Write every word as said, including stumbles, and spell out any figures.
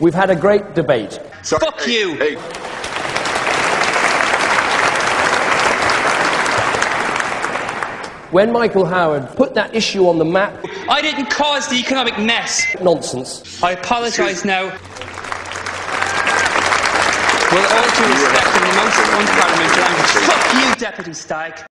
We've had a great debate. Sorry. Fuck hey, you! Hey. When Michael Howard put that issue on the map... I didn't cause the economic mess. Nonsense. I apologise now. With all due respect in the most unparliamentary language. Fuck you, Deputy Stagg.